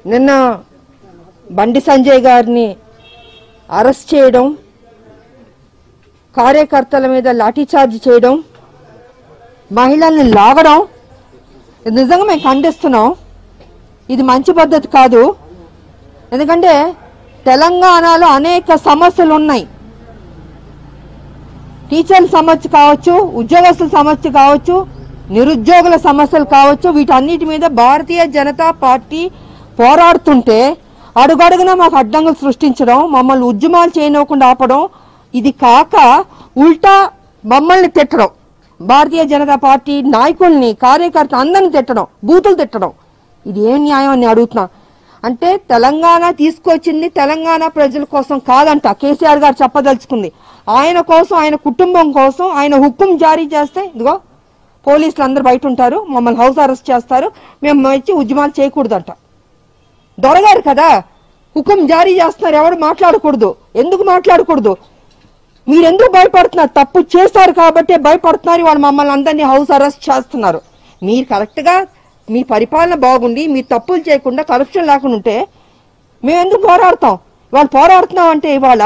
నిన్న బండి సంజయ్ గారిని అరెస్ట్ చేయడం, కార్యకర్తల మీద లాఠీచార్జ్ చేయడం, మహిళల్ని లాగడం నిజంగా మేము ఖండిస్తున్నాం. ఇది మంచి పద్ధతి కాదు. ఎందుకంటే తెలంగాణలో అనేక సమస్యలు ఉన్నాయి. టీచర్ల సమస్య కావచ్చు, ఉద్యోగస్తుల సమస్య కావచ్చు, నిరుద్యోగుల సమస్యలు కావచ్చు, వీటన్నిటి మీద భారతీయ జనతా పార్టీ పోరాడుతుంటే అడుగడుగున మాకు అడ్డంకులు సృష్టించడం, మమ్మల్ని ఉద్యమాలు చేయనివ్వకుండా ఆపడం, ఇది కాక ఉల్టా మమ్మల్ని తిట్టడం, భారతీయ జనతా పార్టీ నాయకుల్ని, కార్యకర్త అందరిని తిట్టడం, బూతులు తిట్టడం, ఇది ఏం న్యాయం అని అడుగుతున్నా. అంటే తెలంగాణ తీసుకొచ్చింది తెలంగాణ ప్రజల కోసం కాదంట. కేసీఆర్ గారు చెప్పదలుచుకుంది ఆయన కోసం, ఆయన కుటుంబం కోసం. ఆయన హుకుం జారీ చేస్తే ఇదిగో పోలీసులు అందరు బయట ఉంటారు, మమ్మల్ని హౌస్ అరెస్ట్ చేస్తారు, మేము వచ్చి ఉద్యమాలు చేయకూడదంట. దొరగారు కదా, హుకుం జారీ చేస్తున్నారు, ఎవరు మాట్లాడకూడదు. ఎందుకు మాట్లాడకూడదు? మీరెందుకు భయపడుతున్నారు? తప్పు చేస్తారు కాబట్టి భయపడుతున్నారు. వాళ్ళు మమ్మల్ని అందరినీ హౌస్ అరెస్ట్ చేస్తున్నారు. మీరు కరెక్ట్గా మీ పరిపాలన బాగుండి, మీ తప్పులు చేయకుండా, కరప్షన్ లేకుండా ఉంటే మేము ఎందుకు పోరాడతాం? వాళ్ళు పోరాడుతున్నాం అంటే ఇవాళ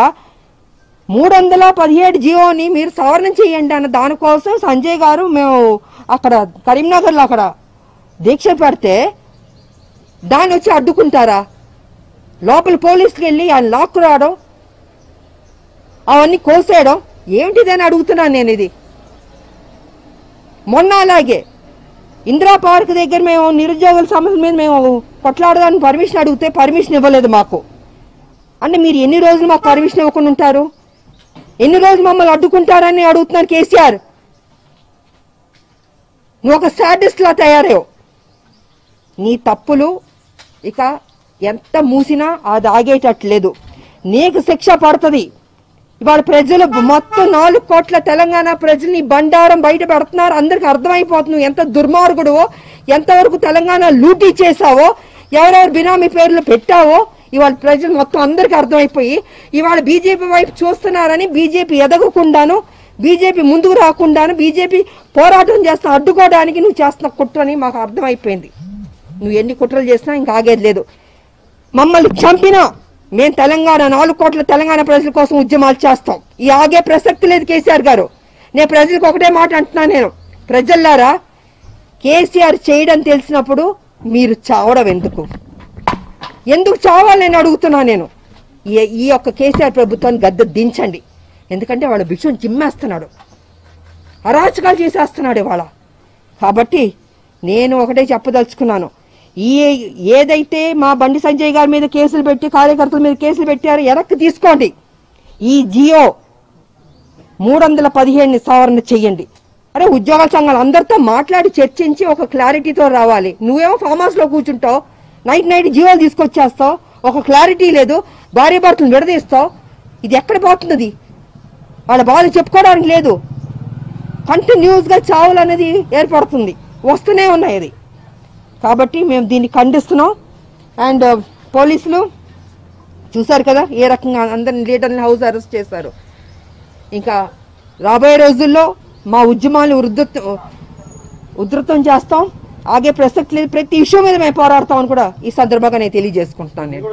317 జీవోని మీరు సవరణ చేయండి అన్న దానికోసం సంజయ్ గారు మేము అక్కడ కరీంనగర్లో అక్కడ దీక్ష పెడితే దాన్ని వచ్చి అడ్డుకుంటారా? లోపల పోలీసుకి వెళ్ళి ఆయన లాక్కు రావడం, అవన్నీ కోసేయడం ఏమిటిదని అడుగుతున్నాను నేను. ఇది మొన్న అలాగే ఇందిరా పార్క్ దగ్గర మేము నిరుద్యోగుల సమస్యల మీద మేము కొట్లాడడానికి పర్మిషన్ అడిగితే పర్మిషన్ ఇవ్వలేదు మాకు. అంటే మీరు ఎన్ని రోజులు మాకు పర్మిషన్ ఇవ్వకుండా ఉంటారు? ఎన్ని రోజులు మమ్మల్ని అడ్డుకుంటారని అడుగుతున్నాను. కేసీఆర్, నువ్వు ఒక సాడిస్ట్ లా తయారయ్యావు. నీ తప్పులు ఇక ఎంత మూసినా అది ఆగేటట్లేదు. నీకు శిక్ష పడుతుంది. ఇవాళ ప్రజలు మొత్తం 4 కోట్ల తెలంగాణ ప్రజల్ని బండారం బయట పెడుతున్నారు. అందరికి అర్థమైపోతుంది ఎంత దుర్మార్గుడువో, ఎంతవరకు తెలంగాణ లూటీ చేశావో, ఎవరెవరు బినామీ పేర్లు పెట్టావో ఇవాళ ప్రజలు మొత్తం అందరికి అర్థమైపోయి ఇవాళ బీజేపీ వైపు చూస్తున్నారని, బీజేపీ ఎదగకుండాను, బీజేపీ ముందుకు రాకుండాను, బీజేపీ పోరాటం చేస్తా అడ్డుకోవడానికి నువ్వు చేస్తున్న కుట్రని మాకు అర్థమైపోయింది. నువ్వు ఎన్ని కుట్రలు చేసినా ఇంకా ఆగేది లేదు. మమ్మల్ని చంపినా మేము తెలంగాణ 4 కోట్ల తెలంగాణ ప్రజల కోసం ఉద్యమాలు చేస్తాం. ఈ ఆగే ప్రసక్తి లేదు కేసీఆర్ గారు. నేను ప్రజలకు ఒకటే మాట అంటున్నాను, నేను ప్రజల్లారా, కేసీఆర్ చేయడం తెలిసినప్పుడు మీరు చావడం ఎందుకు? ఎందుకు చావాలి నేను అడుగుతున్నా. నేను ఈ యొక్క కేసీఆర్ ప్రభుత్వాన్ని గద్దె దించండి. ఎందుకంటే వాళ్ళ బిషం చిమ్మేస్తున్నాడు, అరాచకాలు చేసేస్తున్నాడు ఇవాళ. కాబట్టి నేను ఒకటే చెప్పదలుచుకున్నాను, ఏదైతే మా బండి సంజయ్ గారి మీద కేసులు పెట్టి, కార్యకర్తల మీద కేసులు పెట్టారో వెనక్కి తీసుకోండి. ఈ జియో 317ని సవరణ చెయ్యండి. అరే ఉద్యోగాల సంఘాలు అందరితో మాట్లాడి చర్చించి ఒక క్లారిటీతో రావాలి. నువ్వేమో ఫామ్ హౌస్ లో కూర్చుంటావు, నైట్ జియోలు తీసుకొచ్చేస్తావు, ఒక క్లారిటీ లేదు, భార్య భర్తలు విడదీస్తావు. ఇది ఎక్కడ పోతున్నది? వాళ్ళ బాధలు చెప్పుకోవడానికి లేదు. కంటిన్యూస్గా చావులు అనేది ఏర్పడుతుంది, వస్తూనే ఉన్నాయి అది. కాబట్టి మేము దీన్ని ఖండిస్తున్నాం. అండ్ పోలీసులు చూశారు కదా ఏ రకంగా అందరిని లీడర్ని హౌస్ అరెస్ట్ చేశారు. ఇంకా రాబోయే రోజుల్లో మా ఉద్యమాన్ని ఉధృతం చేస్తాం, ఆగే ప్రసక్తి లేదు. ప్రతి ఇష్యూ మీద మేము పోరాడతామని కూడా ఈ సందర్భంగా నేను తెలియజేసుకుంటున్నాను. నేను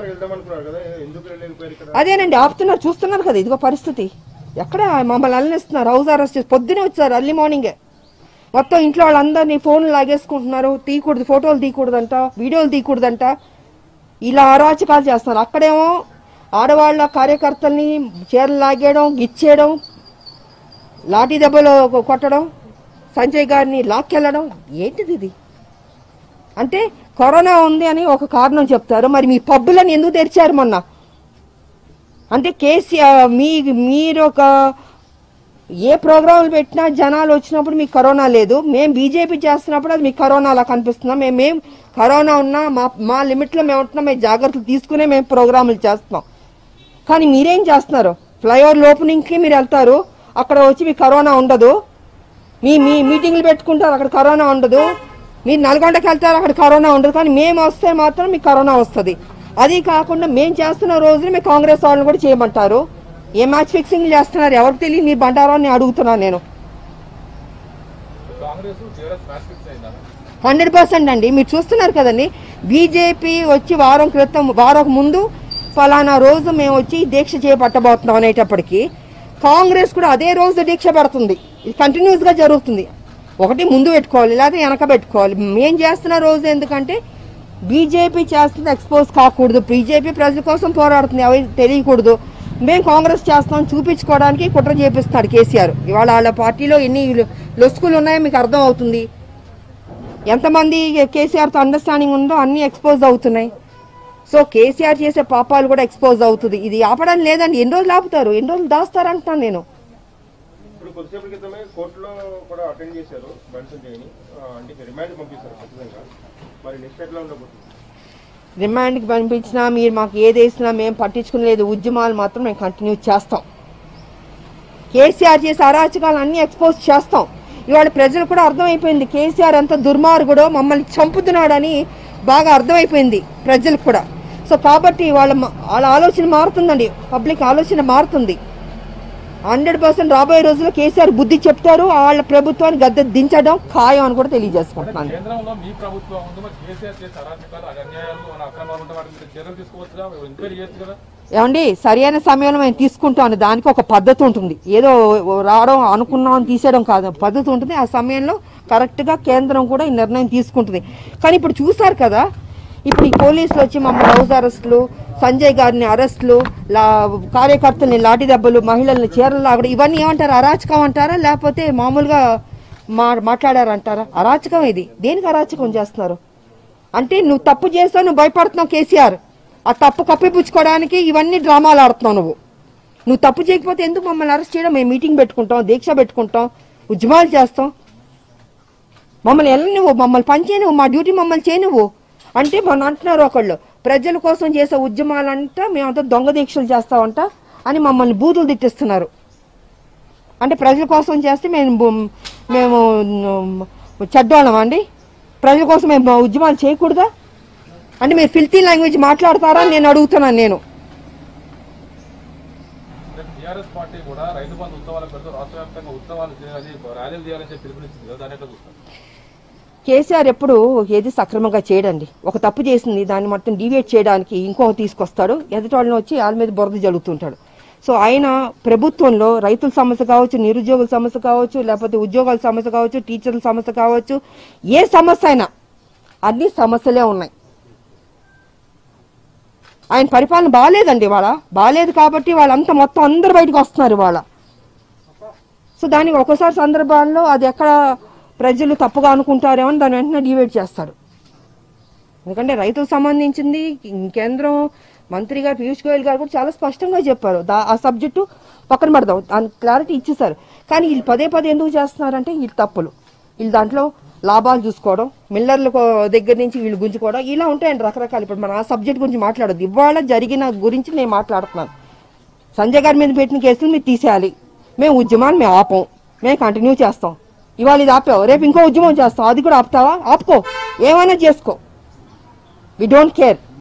అదేనండి ఆపుతున్నారు, చూస్తున్నారు కదా ఇదిగో పరిస్థితి. ఎక్కడ మమ్మల్ని అల్లనిస్తున్నారు, హౌస్ అరెస్ట్ చేసి పొద్దునే వచ్చారు, అర్లీ మార్నింగే. మొత్తం ఇంట్లో వాళ్ళందరినీ ఫోన్లు లాగేసుకుంటున్నారు, తీయకూడదు, ఫోటోలు తీయకూడదంట, వీడియోలు తీయకూడదంట, ఇలా అరాచకాలు చేస్తున్నారు. అక్కడేమో ఆడవాళ్ళ కార్యకర్తల్ని చీరలు లాగేయడం, గిచ్చేయడం, లాఠీ దెబ్బలు కొట్టడం, సంజయ్ గారిని లాక్కెళ్ళడం. ఏంటిది ఇది? అంటే కరోనా ఉంది అని ఒక కారణం చెప్తారు, మరి మీ పబ్బులను ఎందుకు తెరిచారు మొన్న? అంటే కేసీఆర్ మీరు ఒక ఏ ప్రోగ్రాంలు పెట్టినా జనాలు వచ్చినప్పుడు మీకు కరోనా లేదు, మేము బీజేపీ చేస్తున్నప్పుడు అది మీకు కరోనా అలా కనిపిస్తున్నాం. మేము కరోనా ఉన్నా మా లిమిట్లో మేము ఉంటున్నాం, మేము జాగ్రత్తలు తీసుకునే మేము ప్రోగ్రాములు చేస్తున్నాం. కానీ మీరేం చేస్తున్నారు? ఫ్లైఓవర్ ఓపెనింగ్కి మీరు వెళ్తారు, అక్కడ వచ్చి మీకు కరోనా ఉండదు. మీ మీటింగ్లు పెట్టుకుంటారు, అక్కడ కరోనా ఉండదు. మీరు నల్గొండకి వెళ్తారు, అక్కడ కరోనా ఉండదు. కానీ మేము వస్తే మాత్రం మీకు కరోనా వస్తుంది. అది కాకుండా మేము చేస్తున్న రోజున మీ కాంగ్రెస్ వాళ్ళని కూడా చేయమంటారు. ఏ మ్యాచ్ ఫిక్సింగ్ చేస్తున్నారు ఎవరికి తెలియదు, మీ బండారాన్ని అడుగుతున్నాను నేను. 100% అండి. మీరు చూస్తున్నారు కదండి, బీజేపీ వచ్చి వారం ముందు ఫలానా రోజు మేము వచ్చి దీక్ష చేపట్టబోతున్నాం అనేటప్పటికీ కాంగ్రెస్ కూడా అదే రోజు దీక్ష పడుతుంది. ఇది కంటిన్యూస్గా జరుగుతుంది. ఒకటి ముందు పెట్టుకోవాలి, లేదా వెనక పెట్టుకోవాలి. మేం చేస్తున్న రోజు ఎందుకంటే బీజేపీ చేస్తుంది ఎక్స్పోజ్ కాకూడదు, బీజేపీ ప్రజల కోసం పోరాడుతుంది అవి తెలియకూడదు. మేము కాంగ్రెస్ చేస్తాం చూపించుకోవడానికి కుట్ర చేపిస్తున్నాడు కేసీఆర్. ఇవాళ వాళ్ళ పార్టీలో ఎన్ని లొసుకులు ఉన్నాయో మీకు అర్థం అవుతుంది. ఎంతమంది కేసీఆర్తో అండర్స్టాండింగ్ ఉందో అన్నీ ఎక్స్పోజ్ అవుతున్నాయి. సో కేసీఆర్ చేసే పాపాలు కూడా ఎక్స్పోజ్ అవుతుంది. ఇది ఆపడం లేదండి. ఎన్ని రోజులు ఆపుతారు, ఎన్ని రోజులు దాస్తారు అంటున్నాను నేను. ఇప్పుడు కొద్దిసేపటి క్రితమే కోర్టులో కూడా అటెండ్ చేశారు బండి, అంటే రిమాండ్ పంపిస్తారు ఖచ్చితంగా. మరి నెక్స్ట్ ఎట్లా ఉండబోతుంది? రిమాండ్కి పంపించినా మీరు మాకు ఏది వేసినా మేము పట్టించుకునేది. ఉద్యమాలు మాత్రం మేము కంటిన్యూ చేస్తాం. కేసీఆర్ చేసే అరాచకాలు అన్నీ ఎక్స్పోజ్ చేస్తాం. ఇవాళ ప్రజలు కూడా అర్థమైపోయింది కేసీఆర్ ఎంత దుర్మార్గుడో, మమ్మల్ని చంపుతున్నాడని బాగా అర్థమైపోయింది ప్రజలకు కూడా. సో కాబట్టి వాళ్ళ ఆలోచన మారుతుందండి, పబ్లిక్ ఆలోచన మారుతుంది. 100% రాబోయే రోజుల్లో కేసీఆర్ బుద్ధి చెప్తారు. వాళ్ళ ప్రభుత్వాన్ని గద్దె దించడం ఖాయం అని కూడా తెలియజేసుకుంటున్నాను. ఏమండి, సరైన సమయంలో మేము తీసుకుంటాను. దానికి ఒక పద్ధతి ఉంటుంది. ఏదో రావడం అనుకున్నాం తీసేయడం కాదు, పద్ధతి ఉంటుంది. ఆ సమయంలో కరెక్ట్గా కేంద్రం కూడా ఈ నిర్ణయం తీసుకుంటుంది. కానీ ఇప్పుడు చూసారు కదా, ఇప్పుడు ఈ పోలీసులు వచ్చి మమ్మల్ని హౌస్ అరెస్టులు, సంజయ్ గారిని అరెస్టులు, కార్యకర్తల్ని లాఠీ దెబ్బలు, మహిళల్ని చీరలు లాగడం, ఇవన్నీ ఏమంటారు? అరాచకం అంటారా, లేకపోతే మామూలుగా మాట్లాడారంటారా? అరాచకం ఇది. దేనికి అరాచకం చేస్తున్నారు అంటే, నువ్వు తప్పు చేస్తావు, నువ్వు భయపడుతున్నావు కేసీఆర్. ఆ తప్పు కప్పిపుచ్చుకోవడానికి ఇవన్నీ డ్రామాలు ఆడుతున్నావు నువ్వు తప్పు చేయకపోతే ఎందుకు మమ్మల్ని అరెస్ట్ చేయడం? మేము మీటింగ్ పెట్టుకుంటాం, దీక్ష పెట్టుకుంటాం, ఉద్యమాలు చేస్తాం. మమ్మల్ని మమ్మల్ని పని చేయనువ్వు, మా డ్యూటీ మమ్మల్ని చేయనువ్వు అంటే మొన్న అంటున్నారు ఒకళ్ళు, ప్రజల కోసం చేసే ఉద్యమాలంట మేమంతా దొంగ దీక్షలు చేస్తామంట అని మమ్మల్ని బూతులు తిట్టిస్తున్నారు. అంటే ప్రజల కోసం చేస్తే మేము చెడ్డోళ్ళం అండి? ప్రజల కోసం మేము ఉద్యమాలు చేయకూడదా? అంటే మీరు ఫిల్తీ లాంగ్వేజ్ మాట్లాడతారా నేను అడుగుతున్నాను. నేను కేసీఆర్ ఎప్పుడు ఏది సక్రమంగా చేయడండి. ఒక తప్పు చేసింది దాన్ని మొత్తం డివేట్ చేయడానికి ఇంకొక తీసుకొస్తాడు, ఎదుటోళ్ళని వచ్చి వాళ్ళ మీద బురద జరుగుతుంటాడు. సో ఆయన ప్రభుత్వంలో రైతుల సమస్య కావచ్చు, నిరుద్యోగుల సమస్య కావచ్చు, లేకపోతే ఉద్యోగాల సమస్య కావచ్చు, టీచర్ల సమస్య కావచ్చు, ఏ సమస్య అయినా అన్ని సమస్యలే ఉన్నాయి. ఆయన పరిపాలన బాగాలేదండి. బాగాలేదు కాబట్టి వాళ్ళంతా మొత్తం అందరు బయటకు వస్తున్నారు ఇవాళ. సో దానికి ఒకసారి సందర్భాల్లో అది ఎక్కడ ప్రజలు తప్పుగా అనుకుంటారేమో అని దాన్ని వెంటనే డివైడ్ చేస్తాడు. ఎందుకంటే రైతులకు సంబంధించింది కేంద్రం మంత్రి గారు పీయూష్ గోయల్ గారు కూడా చాలా స్పష్టంగా చెప్పారు. ఆ సబ్జెక్టు పక్కన పడదాం, దాని క్లారిటీ ఇచ్చేసారు. కానీ వీళ్ళు పదే ఎందుకు చేస్తున్నారంటే వీళ్ళు తప్పులు, వీళ్ళు దాంట్లో లాభాలు చూసుకోవడం, మిల్లర్ల దగ్గర నుంచి వీళ్ళు గుంజుకోవడం, ఇలా ఉంటాయండి రకరకాలు. ఇప్పుడు మనం ఆ సబ్జెక్ట్ గురించి మాట్లాడద్దు. ఇవాళ జరిగిన గురించి నేను మాట్లాడుతున్నాను. సంజయ్ గారి మీద పెట్టిన కేసులు మీరు తీసేయాలి. మేము ఉద్యమాన్ని మేము ఆపం, మేము కంటిన్యూ చేస్తాం. ఇవాళ ఇది ఆపావు, రేపు ఇంకో ఉద్యమం చేస్తాం, అది కూడా ఆపుతావా? ఆపుకో, ఏమైనా చేసుకో, వి డోంట్ కేర్.